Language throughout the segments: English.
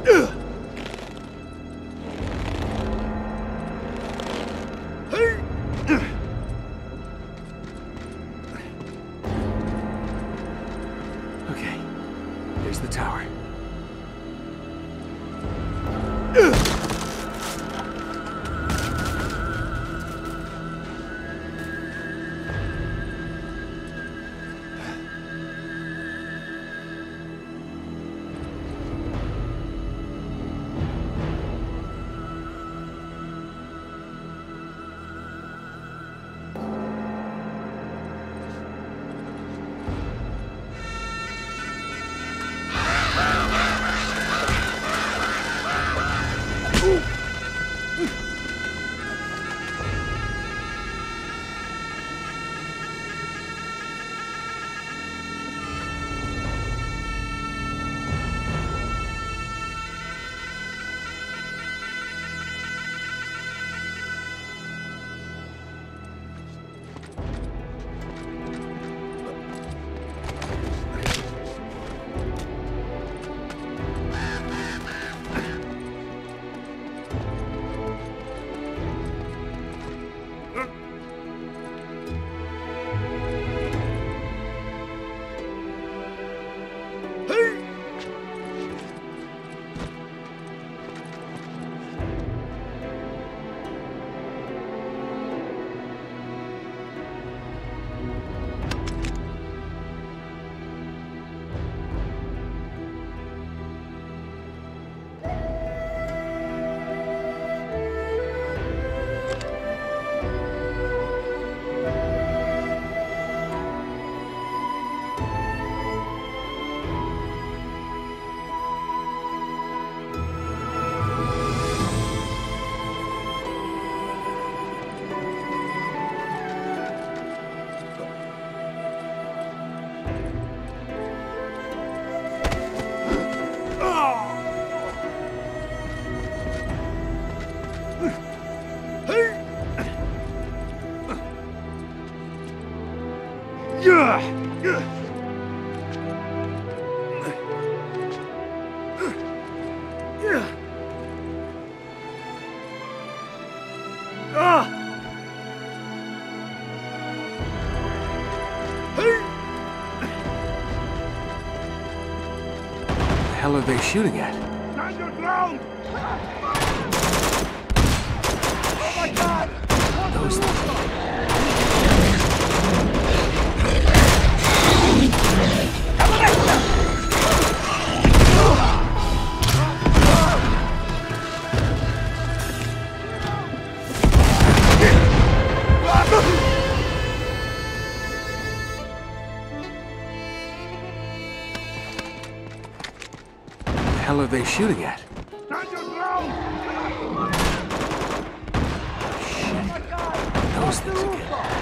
Okay, here's the tower. What the hell are they shooting at? Stand your ground! Oh my God! Those things. What the hell are they shooting at? Stand your ground! Shit. Those things again.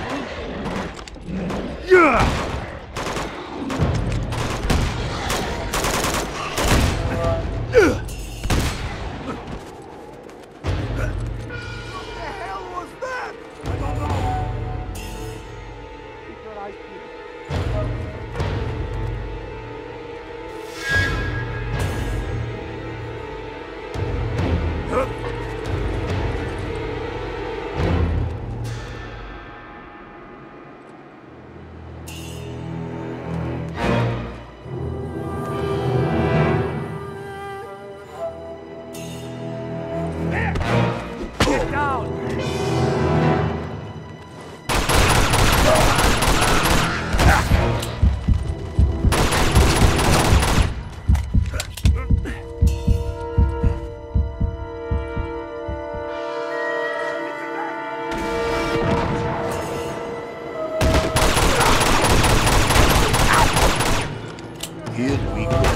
Here we go.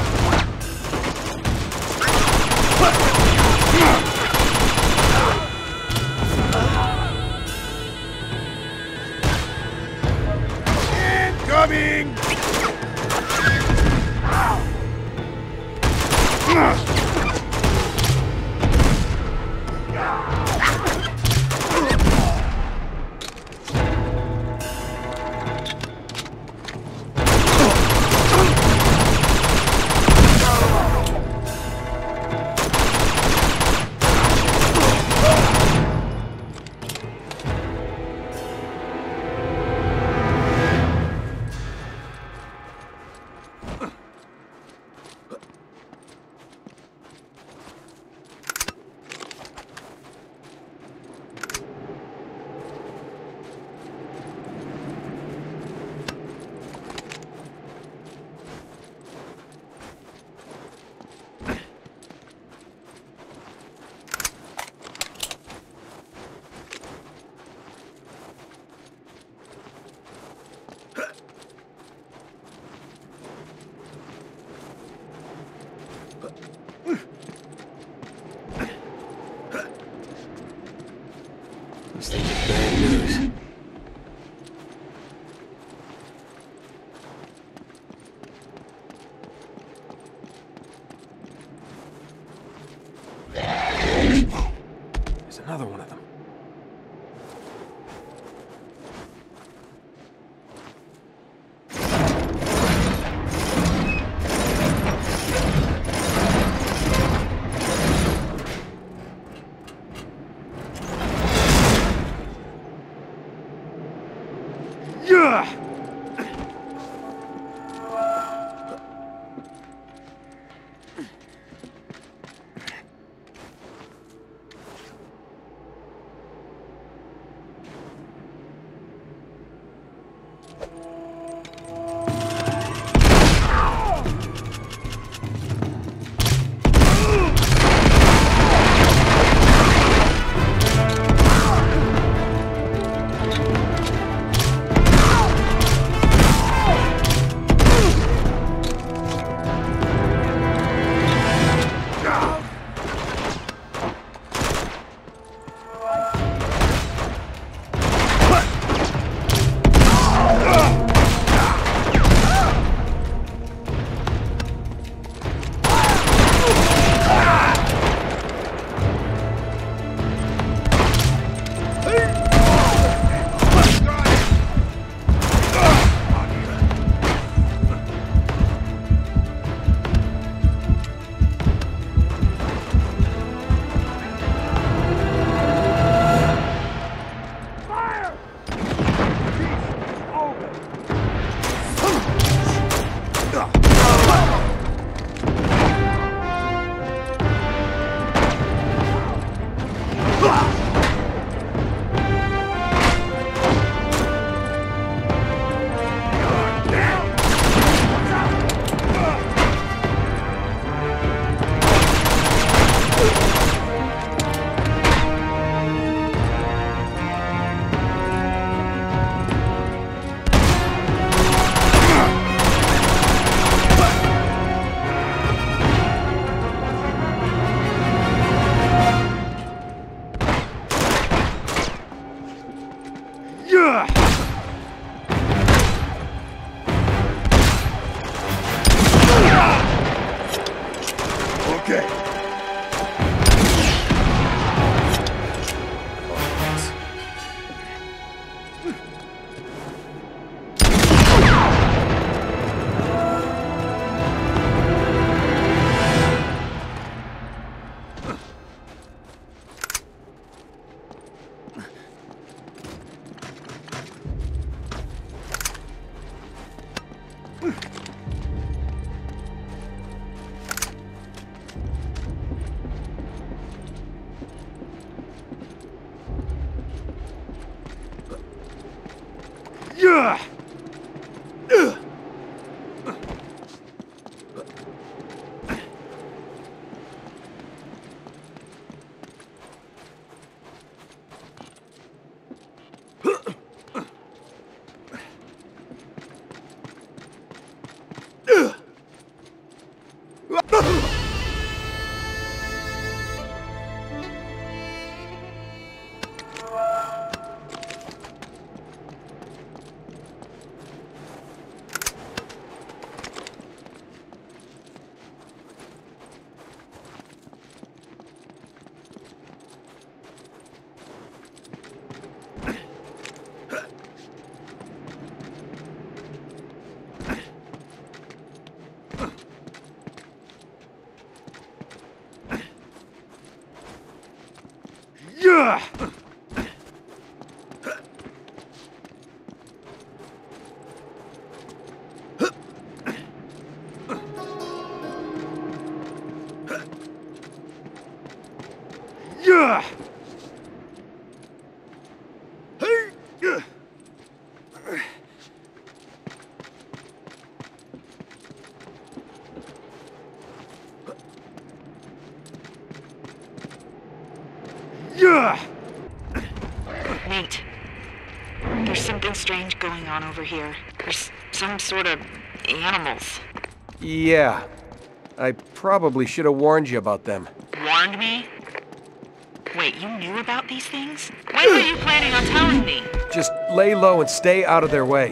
Incoming! These things are bad news. There's another one of them. Nate, there's something strange going on over here. There's some sort of animals. Yeah. I probably should have warned you about them. Warned me? Wait, you knew about these things? When were you planning on telling me? Just lay low and stay out of their way.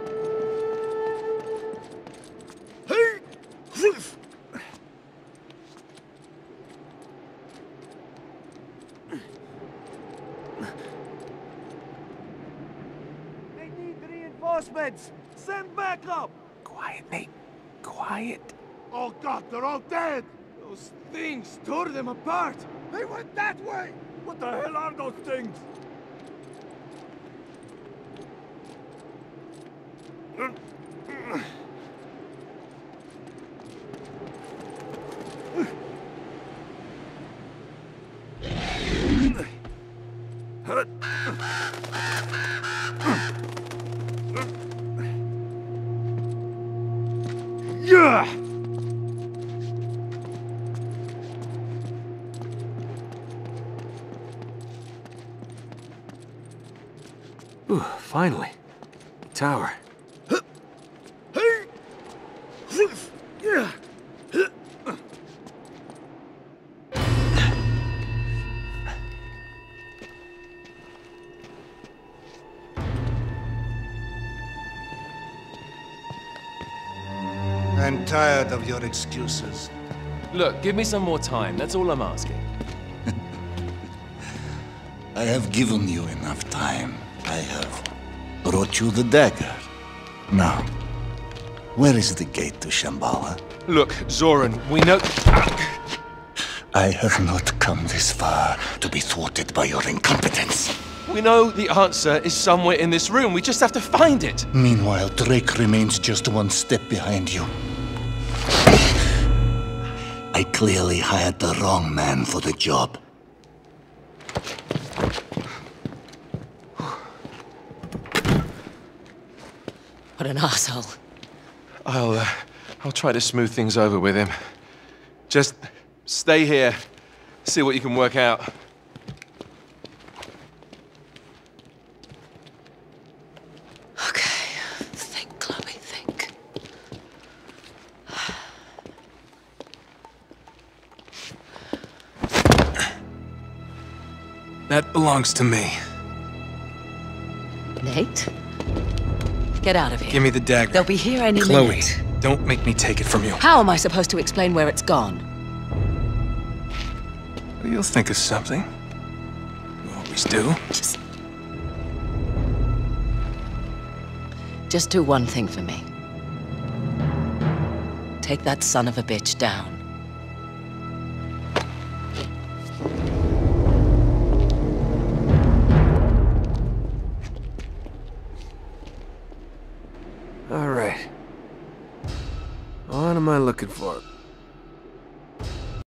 They need reinforcements! Send backup! Quiet, Nate. Quiet. Oh god, they're all dead! Those things tore them apart! They went that way! What the hell are those things? Yeah! Ooh, finally. Tower. I'm tired of your excuses. Look, give me some more time. That's all I'm asking. I have given you enough time. I have brought you the dagger. Now, where is the gate to Shambhala? Look, Zoran, we know... I have not come this far to be thwarted by your incompetence. We know the answer is somewhere in this room. We just have to find it. Meanwhile, Drake remains just one step behind you. I clearly hired the wrong man for the job. What an asshole. I'll try to smooth things over with him. Just stay here, see what you can work out. Okay, think, Chloe, think. That belongs to me. Nate? Get out of here. Give me the dagger. They'll be here any Chloe, minute. don't make me take it from you. How am I supposed to explain where it's gone? You'll think of something. You always do. Just do one thing for me. Take that son of a bitch down. All right. What am I looking for?